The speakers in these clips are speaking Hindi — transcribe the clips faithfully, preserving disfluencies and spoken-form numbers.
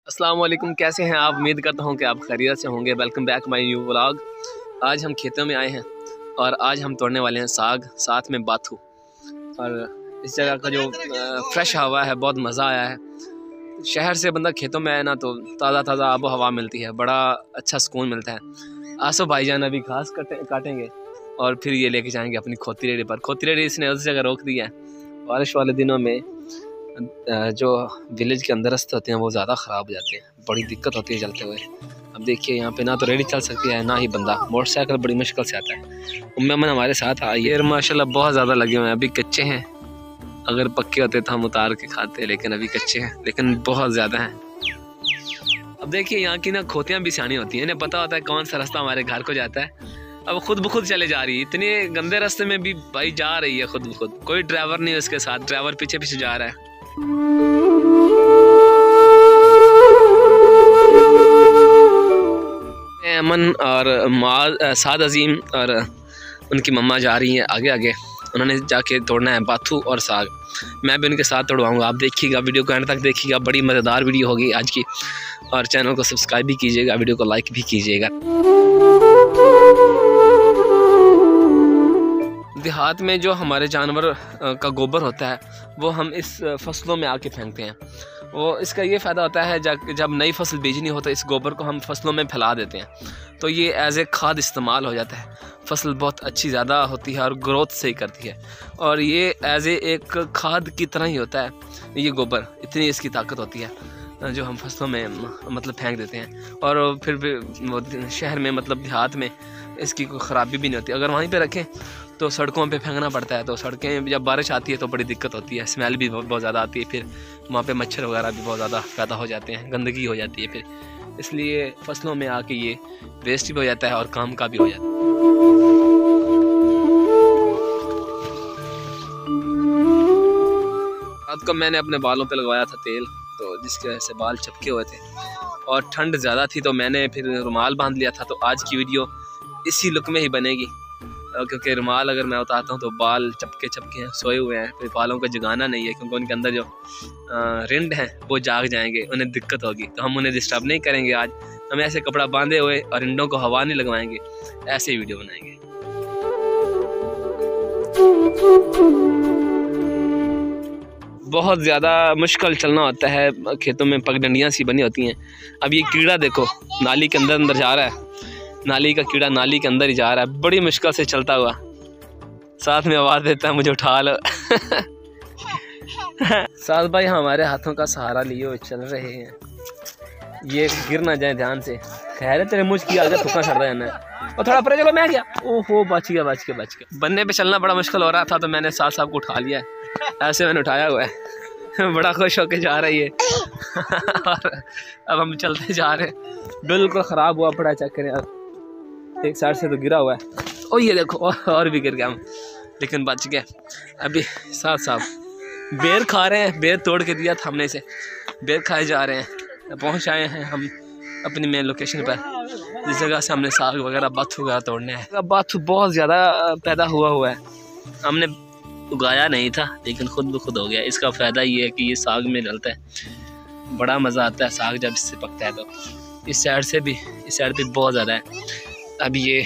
अस्सलाम वालेकुम, कैसे हैं आप? उम्मीद करता हूं कि आप खैरियत से होंगे। Welcome back my new vlog. आज हम खेतों में आए हैं और आज हम तोड़ने वाले हैं साग, साथ में बाथू। और इस जगह का जो फ्रेश हवा है, बहुत मज़ा आया है। शहर से बंदा खेतों में आए ना तो ताज़ा ताज़ा आबो हवा मिलती है, बड़ा अच्छा सुकून मिलता है। आसो भाईजान अभी घास कटे काटेंगे और फिर ये लेके जाएंगे अपनी खोती रेडी पर। खोती रेडी इसने उस जगह रोक दी है। बारिश वाले दिनों में जो विलेज के अंदर रास्ते होते हैं वो ज़्यादा ख़राब हो जाते हैं, बड़ी दिक्कत होती है चलते हुए। अब देखिए यहाँ पे ना तो रेडी चल सकती है ना ही बंदा, मोटरसाइकिल बड़ी मुश्किल से आता है। उम्मीद हमारे साथ आई है, माशाल्लाह बहुत ज़्यादा लगे हुए हैं। अभी कच्चे हैं, अगर पक्के होते तो हम उतार के खाते, लेकिन अभी कच्चे हैं, लेकिन बहुत ज़्यादा हैं। अब देखिए यहाँ की ना खोतियाँ भी सियानी होती हैं, इन्हें पता होता है कौन सा रास्ता हमारे घर को जाता है। अब खुद ब खुद चले जा रही है, इतने गंदे रास्ते में भी भाई जा रही है खुद ब खुद। कोई ड्राइवर नहीं है उसके साथ, ड्राइवर पीछे पीछे जा रहा है। अमन और साद अजीम और उनकी मम्मा जा रही हैं आगे आगे। उन्होंने जाके तोड़ना है बाथू और साग। मैं भी उनके साथ तोड़वाऊँगा। आप देखिएगा, वीडियो को एंड तक देखिएगा, बड़ी मज़ेदार वीडियो होगी आज की। और चैनल को सब्सक्राइब भी कीजिएगा, वीडियो को लाइक भी कीजिएगा। देहात में जो हमारे जानवर का गोबर होता है वो हम इस फसलों में आके फेंकते हैं। वो इसका ये फ़ायदा होता है जब जब नई फसल बीजनी हो तो इस गोबर को हम फसलों में फैला देते हैं, तो ये एज ए खाद इस्तेमाल हो जाता है। फसल बहुत अच्छी ज़्यादा होती है और ग्रोथ सही करती है। और ये एज ए एक खाद की तरह ही होता है ये गोबर, इतनी इसकी ताकत होती है जो हम फसलों में मतलब फेंक देते हैं। और फिर भी शहर में मतलब देहात में इसकी कोई ख़राबी भी नहीं होती। अगर वहीं पे रखें तो सड़कों पे फेंकना पड़ता है, तो सड़कें जब बारिश आती है तो बड़ी दिक्कत होती है, स्मेल भी बहुत बहुत ज़्यादा आती है। फिर वहाँ पे मच्छर वगैरह भी बहुत ज़्यादा पैदा हो जाते हैं, गंदगी हो जाती है। फिर इसलिए फसलों में आके ये वेस्ट भी हो जाता है और काम का भी हो जाता है। रात को मैंने अपने बालों पे लगवाया था तेल, तो जिसकी वजह से बाल चपके हुए थे और ठंड ज़्यादा थी, तो मैंने फिर रुमाल बांध लिया था। तो आज की वीडियो इसी लुक में ही बनेगी, क्योंकि रुमाल अगर मैं उतारता हूँ तो बाल चपके चपके हैं, सोए हुए हैं। फिर बालों को जगाना नहीं है, क्योंकि उनके अंदर जो रिंड हैं वो जाग जाएंगे, उन्हें दिक्कत होगी। तो हम उन्हें डिस्टर्ब नहीं करेंगे। आज हम ऐसे कपड़ा बांधे हुए और रिंडों को हवा नहीं लगवाएंगे, ऐसे ही वीडियो बनाएंगे। बहुत ज़्यादा मुश्किल चलना होता है, खेतों में पगडंडियाँ सी बनी होती हैं। अब ये कीड़ा देखो नाली के अंदर अंदर जा रहा है, नाली का कीड़ा नाली के अंदर ही जा रहा है, बड़ी मुश्किल से चलता हुआ। साथ में आवाज़ देता है मुझे उठा लो। साथ भाई हमारे हाथों का सहारा लिए हुए चल रहे हैं, ये गिर ना जाए ध्यान से। खैर है तेरे मुझ की आगे थुका छड़ रहा है ना, और थोड़ा परे चलो। मैं गया, ओहो बच गया बच गया बच गया। बनने पे चलना बड़ा मुश्किल हो रहा था, तो मैंने साथ साहब को उठा लिया है, ऐसे मैंने उठाया हुआ है। बड़ा खुश होके जा रही है। और अब हम चलते जा रहे हैं। बिल्कुल ख़राब हुआ पड़ा, चेक करें आप, एक साइड से तो गिरा हुआ है। और ये देखो और भी गिर गया हम, लेकिन बच गए। अभी साथ साहब बेर खा रहे हैं, बेर तोड़ के दिया था हमने इसे, बेर खाए जा रहे हैं। पहुंच आए हैं हम अपनी मेन लोकेशन पर, जिस जगह से हमने साग वगैरह बाथू वगैरह तोड़ने हैं। बाथू बहुत ज़्यादा पैदा हुआ हुआ है, हमने उगाया नहीं था लेकिन खुद ब खुद हो गया। इसका फ़ायदा ये है कि ये साग में डलता है, बड़ा मज़ा आता है साग जब इससे पकता है। तो इस साइड से भी, इस साइड पे बहुत ज़्यादा है। अब ये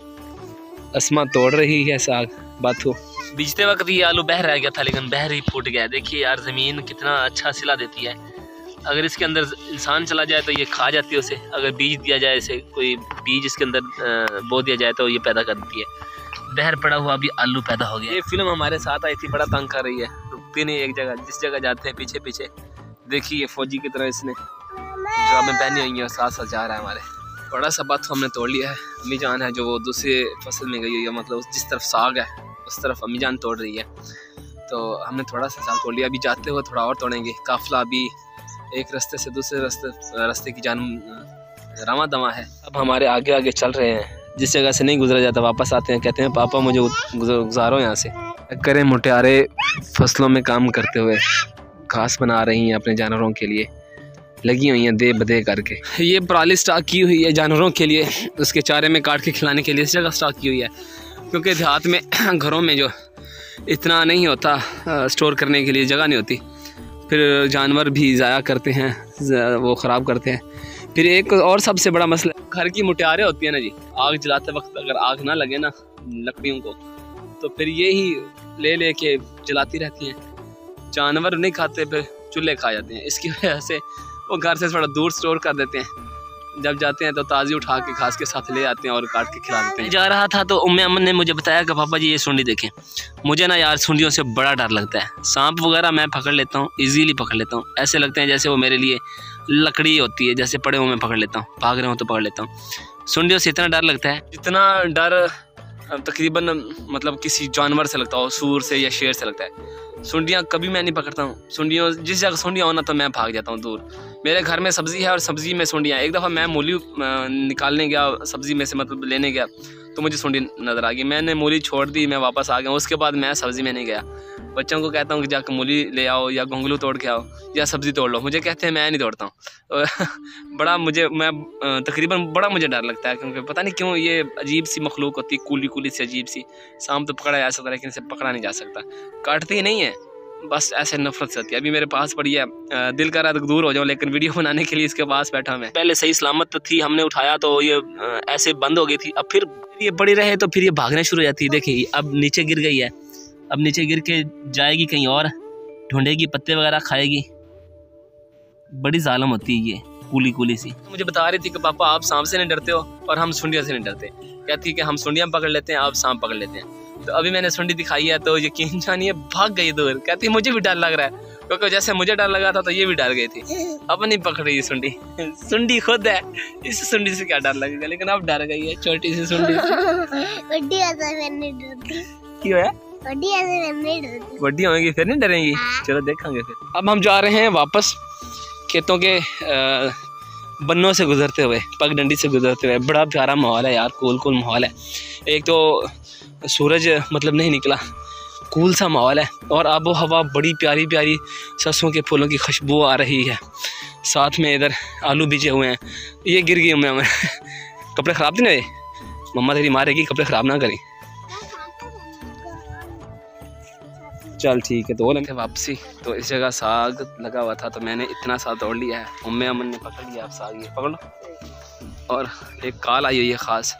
अस्मा तोड़ रही है साग बाथू। बीजते वक्त ये आलू बह रह गया था, लेकिन बहर ही फूट गया। देखिए यार ज़मीन कितना अच्छा सिला देती है। अगर इसके अंदर इंसान चला जाए तो ये खा जाती है उसे। अगर बीज दिया जाए, इसे कोई बीज इसके अंदर बो दिया जाए तो ये पैदा कर देती है। बहर पड़ा हुआ भी आलू पैदा हो गया। ये फिल्म हमारे साथ आई थी, बड़ा तंग कर रही है, रुकती नहीं एक जगह, जिस जगह जाते हैं पीछे पीछे। देखिए फौजी की तरह इसने ड्रामे पहनी हुई है और साथ साथ जा रहा है हमारे। बड़ा सा बाथू हमने तोड़ लिया है। अम्मी जान है जो वो दूसरे फसल में गई हुई है, मतलब जिस तरफ साग है उस तरफ अम्मी जान तोड़ रही है। तो हमने थोड़ा सा साग तोड़ लिया, अभी जाते हुए थोड़ा और तोड़ेंगे। काफिला अभी एक रास्ते से दूसरे रास्ते रास्ते की जान रवा दवा है। अब हमारे आगे आगे चल रहे हैं, जिस जगह से नहीं गुजरा जाता वापस आते हैं, कहते हैं पापा मुझे गुजारो यहाँ से। करें मुटियारे फसलों में काम करते हुए घास बना रही हैं अपने जानवरों के लिए, लगी हुई हैं दे बदे करके। ये पराली स्टॉक की हुई है जानवरों के लिए, उसके चारे में काट के खिलाने के लिए इस जगह स्टॉक की हुई है। क्योंकि देहात में घरों में जो इतना नहीं होता, स्टोर करने के लिए जगह नहीं होती, फिर जानवर भी ज़ाया करते हैं, वो ख़राब करते हैं। फिर एक और सबसे बड़ा मसला, घर की मुटियारें होती हैं ना जी, आग जलाते वक्त अगर आग ना लगे ना लकड़ियों को, तो फिर ये ही ले ले के जलाती रहती हैं। जानवर नहीं खाते, फिर चूल्हे खा जाते हैं। इसकी वजह से वो घर से थोड़ा दूर स्टोर कर देते हैं, जब जाते हैं तो ताज़ी उठा के घास के साथ ले आते हैं और काट के खिला देते हैं। जा रहा था तो उम्मे अमन ने मुझे बताया कि पापा जी ये सूंडी देखें। मुझे ना यार सूंडियों से बड़ा डर लगता है। सांप वगैरह मैं पकड़ लेता हूँ, इजीली पकड़ लेता हूँ, ऐसे लगते हैं जैसे वो मेरे लिए लकड़ी होती है, जैसे पड़े हुए मैं पकड़ लेता हूँ, भाग रहे हो तो पकड़ लेता हूँ। सूंडियों से इतना डर लगता है जितना डर तकरीबन मतलब किसी जानवर से लगता हो, सूर से या शेर से लगता है। सूंडियाँ कभी मैं नहीं पकड़ता हूँ। सूंडियों जिस जगह सूंडियाँ हो ना तो मैं भाग जाता हूँ दूर। मेरे घर में सब्ज़ी है और सब्ज़ी में सूंडियाँ। एक दफ़ा मैं मूली निकालने गया सब्ज़ी में से, मतलब लेने गया, तो मुझे सूंडी नज़र आ गई। मैंने मूली छोड़ दी, मैं वापस आ गया। उसके बाद मैं सब्ज़ी में नहीं गया। बच्चों को कहता हूँ कि जाकर मूली ले आओ या गोंगलू तोड़ के आओ या सब्ज़ी तोड़ लो, मुझे कहते हैं मैं नहीं तोड़ता हूँ। बड़ा मुझे मैं तकरीबन बड़ा मुझे डर लगता है, क्योंकि पता नहीं क्यों ये अजीब सी मखलूक होती है, कूली कूली सी अजीब सी। सांप तो पकड़ा जा सकता है लेकिन इसे पकड़ा नहीं जा सकता, काटती ही नहीं है, बस ऐसे नफरत से होती है। अभी मेरे पास पड़ी है, दिल कर रहा है तो दूर हो जाऊँ, लेकिन वीडियो बनाने के लिए इसके पास बैठा मैं। पहले सही सलामत थी, हमने उठाया तो ये ऐसे बंद हो गई थी। अब फिर ये पड़ी रहे तो फिर ये भागने शुरू हो जाती है। देखिए अब नीचे गिर गई है, अब नीचे गिर के जाएगी कहीं और, ढूंढेगी, पत्ते वगैरह खाएगी। बड़ी जालिम होती है ये कूली कूली सी। मुझे बता रही थी कि पापा आप सांप से नहीं डरते हो और हम सुंडियों से नहीं डरते। कहती कि हम सुंडियाँ पकड़ लेते हैं, आप सांप पकड़ लेते हैं। तो अभी मैंने सुंडी दिखाई है तो यकीन जानिए भाग गई दूर। कहती मुझे भी डर लग रहा है, क्योंकि जैसे मुझे डर लगा था तो ये भी डर गई थी। अब नहीं पकड़ रही सुंडी, सुंडी खुद है, इस सुंडी से क्या डर लगेगा, लेकिन अब डर गई है छोटी सी सुंडी क्यों है, बड़ी होंगी फिर नहीं डरेंगी। चलो देखेंगे फिर। अब हम जा रहे हैं वापस खेतों के बन्नों से गुजरते हुए, पगडंडी से गुजरते हुए। बड़ा प्यारा माहौल है यार, कूल कूल माहौल है। एक तो सूरज मतलब नहीं निकला, कूल सा माहौल है, और आबो हवा बड़ी प्यारी प्यारी, सरसों के फूलों की खुशबू आ रही है। साथ में इधर आलू बीजे हुए हैं। ये गिर गई मैं कपड़े ख़राब नहीं हुए, मम्मा तेरी मारेगी, कपड़े ख़राब ना करी। चल ठीक है। तो लगे वापसी तो इस जगह साग लगा हुआ था, तो मैंने इतना साग तोड़ लिया है। उम्मे अमन ने पकड़ लिया, आप साग ये पकड़ लो। और एक काल आई हुई है ख़ास,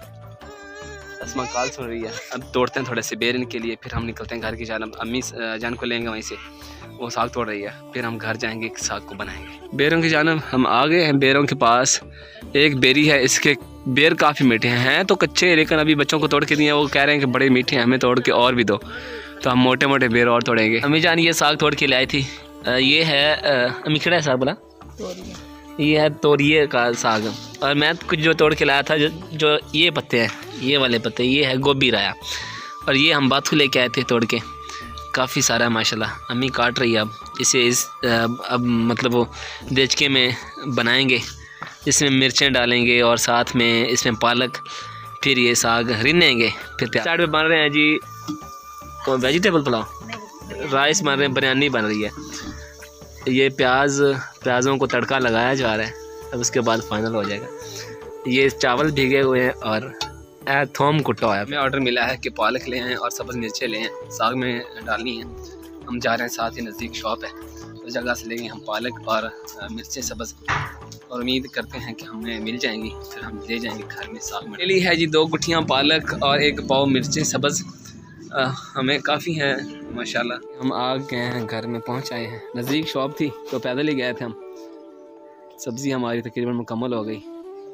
असमा काल सुन रही है। अब तोड़ते हैं थोड़े से बेर इनके लिए, फिर हम निकलते हैं घर की जानब। अम्मी जान को लेंगे वहीं से, वो साग तोड़ रही है, फिर हम घर जाएंगे साग को बनाएंगे। बेरों की जानब हम आ गए हैं। बेरों के पास एक बेरी है, इसके बेर काफ़ी मीठे हैं, हैं तो कच्चे, लेकिन अभी बच्चों को तोड़ के दिए, वो कह रहे हैं कि बड़े मीठे हैं, हमें तोड़ के और भी दो। तो हम मोटे मोटे बेर और तोड़ेंगे। अम्मी जान ये साग तोड़ के ले आई थी। ये है अम्मी खड़ा है साग बोला, ये है तोरिए का साग। और मैं कुछ जो तोड़ के लाया था, जो, जो ये पत्ते हैं, ये वाले पत्ते, ये है गोभी राया। और ये हम बाथू लेके आए थे तोड़ के, काफ़ी सारा है माशाल्लाह। अम्मी काट रही है अब इसे, इस अब मतलब वो देचके में बनाएंगे, इसमें मिर्चें डालेंगे और साथ में इसमें पालक, फिर ये साग रिनेंगे। फिर साइड में बन रहे हैं जी कौन वेजिटेबल पुलाव, राइस बन रहे हैं, बिरयानी बन रही है। ये प्याज प्याज़ों को तड़का लगाया जा रहा है, अब उसके बाद फाइनल हो जाएगा। ये चावल भीगे हुए हैं और थोम कुटा हुआ है। हमें ऑर्डर मिला है कि पालक ले आएँ और सब्ज़ मिर्चें ले आएँ, साग में डालनी है। हम जा रहे हैं, साथ ही नज़दीक शॉप है, उस जगह से लेंगे हम पालक और मिर्चें सब्ज़, और उम्मीद करते हैं कि हमें मिल जाएंगी, फिर हम ले जाएंगे घर में साग में। ली है जी दो गुठियाँ पालक और एक पाव मिर्चें सब्ज़, हमें काफ़ी हैं माशाल्लाह। हम आ गए हैं, घर में पहुंच आए हैं। नज़दीक शॉप थी तो पैदल ही गए थे हम। सब्ज़ी हमारी तकरीबन मुकम्मल हो गई।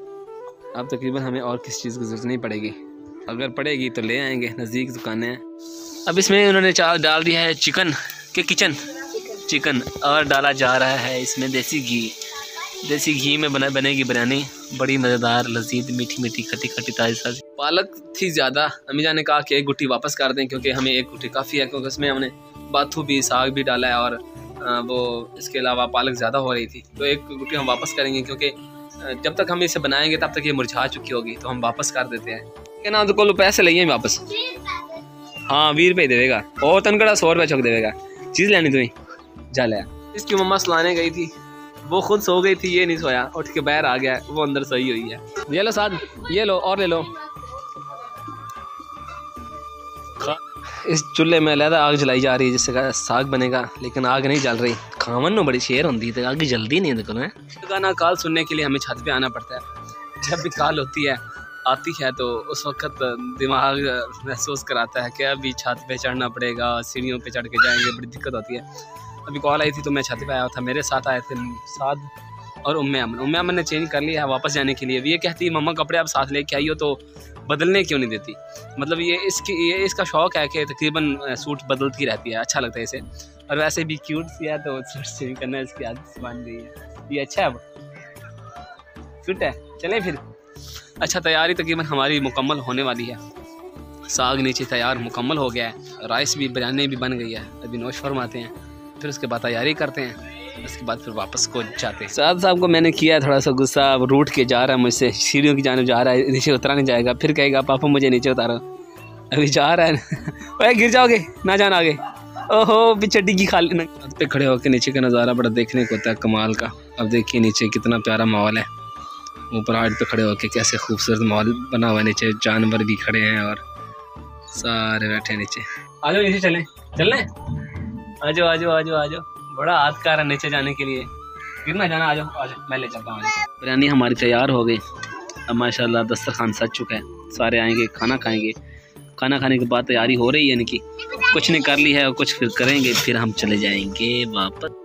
अब तकरीबन हमें और किस चीज़ की ज़रूरत नहीं पड़ेगी, अगर पड़ेगी तो ले आएंगे, नज़दीक दुकानें हैं। अब इसमें उन्होंने चावल डाल दिया है चिकन के किचन चिकन, और डाला जा रहा है इसमें देसी घी। देसी घी में बना बनेगी बिरयानी, बड़ी मज़ेदार, लजीज, मीठी मीठी, खट्टी खट्टी, ताज़ी ताज़ी। पालक थी ज़्यादा, अम्मी जान ने कहा कि एक गुट्टी वापस कर दें, क्योंकि हमें एक गुट्टी काफ़ी है, क्योंकि उसमें हमने बाथू भी, साग भी डाला है, और वो इसके अलावा पालक ज़्यादा हो रही थी, तो एक गुट्टी हम वापस करेंगे, क्योंकि जब तक हम इसे बनाएंगे तब तक ये मुरझा चुकी होगी, तो हम वापस कर देते हैं। क्या ना तो को पैसे लिए वापस, हाँ बीस रुपये देगा, और तनकड़ा सौ रुपये चौक देगा। चीज़ लेनी तुम्हें जा लिया। इसकी मम्मा सुलाने गई थी, वो खुद सो गई थी, ये नहीं सोया, उठ के बाहर आ गया, वो अंदर सोई हुई है। ये लो साथ, ये लो और ले लो। इस चूल्हे में अलहदा आग जलाई जा रही है जिससे साग बनेगा, लेकिन आग नहीं जल रही। खावन में बड़ी शेर होती है, आग जल्दी नहीं देखो है। गाना काल सुनने के लिए हमें छत पे आना पड़ता है। जब भी काल होती है आती है तो उस वक्त दिमाग महसूस कराता है कि अभी छत पे चढ़ना पड़ेगा, सीढ़ियों पे चढ़ के जाएंगे, बड़ी दिक्कत होती है। अभी कॉल आई थी तो मैं छत पे आया था, मेरे साथ आए थे साद और उम्मे अमन। उम्मे अमन ने चेंज कर लिया है वापस जाने के लिए। ये कहती है मम्मा कपड़े आप साथ लेके आई हो तो बदलने क्यों नहीं देती। मतलब ये इसकी ये इसका शौक़ है कि तकरीबन सूट बदलती रहती है, अच्छा लगता है इसे। और वैसे भी क्यूट सी है तो सूट चेंज करना इसकी आदत बन गई है। ये अच्छा है, अब फिट है। चलें फिर। अच्छा, तैयारी तकरीबन हमारी मुकम्मल होने वाली है। साग नीचे तैयार मुकम्मल हो गया है, राइस भी बिरयानी भी बन गई है। अभी नोश फरमाते हैं, फिर उसके बाद तैयारी करते हैं, उसके बाद फिर वापस को जाते हैं। साद साहब को मैंने किया थोड़ा सा गुस्सा, अब रूठ के जा रहा है मुझसे, सीढ़ियों की जाने जा रहा है, नीचे उतरा नहीं जाएगा। फिर कहेगा पापा मुझे नीचे उतारो, अभी जा रहा है। ओए गिर जाओगे, ना जाना आगे। ओहो भी चड्डी की खाली ना। छत पे खड़े होकर नीचे का नज़ारा बड़ा देखने को होता है कमाल का। अब देखिए नीचे कितना प्यारा माहौल है। ऊपर हाइट पे खड़े होकर कैसे खूबसूरत माहौल बना हुआ है। नीचे जानवर भी खड़े हैं और सारे बैठे हैं नीचे। आ जाओ नीचे चलें, चलने आ जाओ आ जाओ आ जाओ आ जाओ। बड़ा हाथ का रहा नीचे जाने के लिए, गिरना जाना। आ जाओ आ जाओ, मैं ले चलता हूँ। बिरयानी हमारी तैयार हो गई। अब माशाल्लाह दस्तरखान सज चुका है, सारे आएंगे खाना खाएंगे। खाना खाने के बाद तैयारी हो रही है इनकी, कुछ ने कर ली है और कुछ फिर करेंगे, फिर हम चले जाएंगे वापस।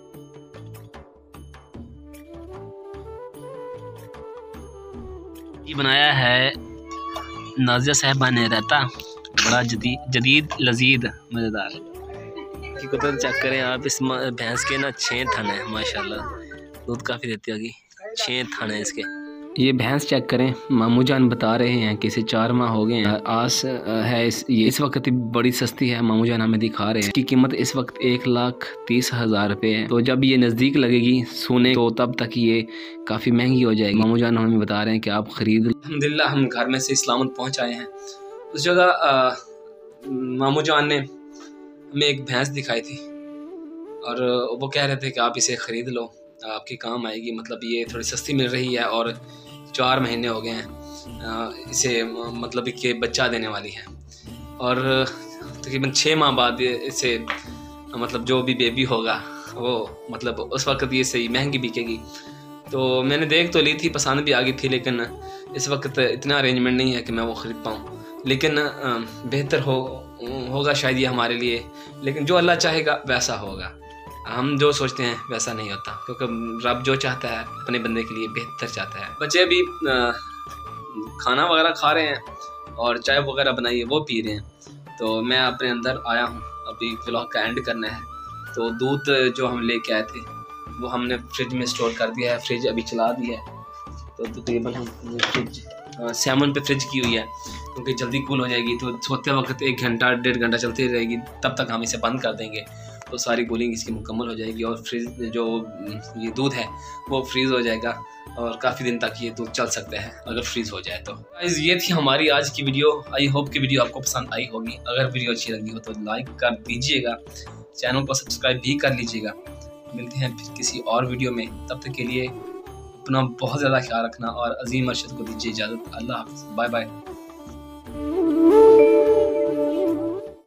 ये बनाया है नाजिया साहबा ने रहता, बड़ा जदीद जदीद लजीद मज़ेदार। की कुदरत चेक करें आप, इस भैंस के ना छः थन है माशाल्लाह, दूध काफ़ी देती होगी। छः थन है इसके। ये भैंस चेक करें, मामू जान बता रहे हैं कि इसे चार माह हो गए हैं। आस है इस ये इस वक्त बड़ी सस्ती है, मामू जान हमें दिखा रहे हैं। इसकी कीमत इस वक्त एक लाख तीस हज़ार रुपये है। तो जब ये नज़दीक लगेगी सोने तो तब तक ये काफ़ी महंगी हो जाएगी। मामू जान हमें बता रहे हैं कि आप ख़रीद। अल्हम्दुलिल्लाह हम घर में से इस्लामत पहुँच आए हैं। उस जगह मामू जान ने हमें एक भैंस दिखाई थी और वो कह रहे थे कि आप इसे ख़रीद लो, आपके काम आएगी। मतलब ये थोड़ी सस्ती मिल रही है और चार महीने हो गए हैं इसे, मतलब कि बच्चा देने वाली है। और तकरीबन छः माह बाद इसे मतलब जो भी बेबी होगा वो मतलब उस वक्त ये सही महंगी बिकेगी। तो मैंने देख तो ली थी, पसंद भी आ गई थी, लेकिन इस वक्त इतना अरेंजमेंट नहीं है कि मैं वो ख़रीद पाऊँ। लेकिन बेहतर हो होगा शायद ये हमारे लिए, लेकिन जो अल्लाह चाहेगा वैसा होगा। हम जो सोचते हैं वैसा नहीं होता, क्योंकि रब जो चाहता है अपने बंदे के लिए बेहतर चाहता है। बच्चे अभी खाना वगैरह खा रहे हैं और चाय वगैरह बनाई है वो पी रहे हैं। तो मैं अपने अंदर आया हूँ, अभी व्लॉग का एंड करना है। तो दूध जो हम लेके आए थे वो हमने फ्रिज में स्टोर कर दिया है, फ्रिज अभी चला दिया है। तो तकरीबन हम फ्रिज सैमन पे फ्रिज की हुई है क्योंकि जल्दी कूल हो जाएगी। तो सोते वक्त एक घंटा डेढ़ घंटा चलती रहेगी, तब तक हम इसे बंद कर देंगे तो सारी कूलिंग इसकी मुकम्मल हो जाएगी और फ्रिज जो ये दूध है वो फ्रीज़ हो जाएगा और काफ़ी दिन तक ये दूध चल सकता है अगर फ्रीज़ हो जाए तो। गाइस ये थी हमारी आज की वीडियो। आई होप कि वीडियो आपको पसंद आई होगी। अगर वीडियो अच्छी लगी हो तो लाइक कर दीजिएगा, चैनल को सब्सक्राइब भी कर लीजिएगा। मिलते हैं फिर किसी और वीडियो में, तब तक के लिए अपना बहुत ज़्यादा ख्याल रखना और अजीम अरशद को दीजिए इजाज़त। अल्लाह हाफ़िज़, बाय बाय।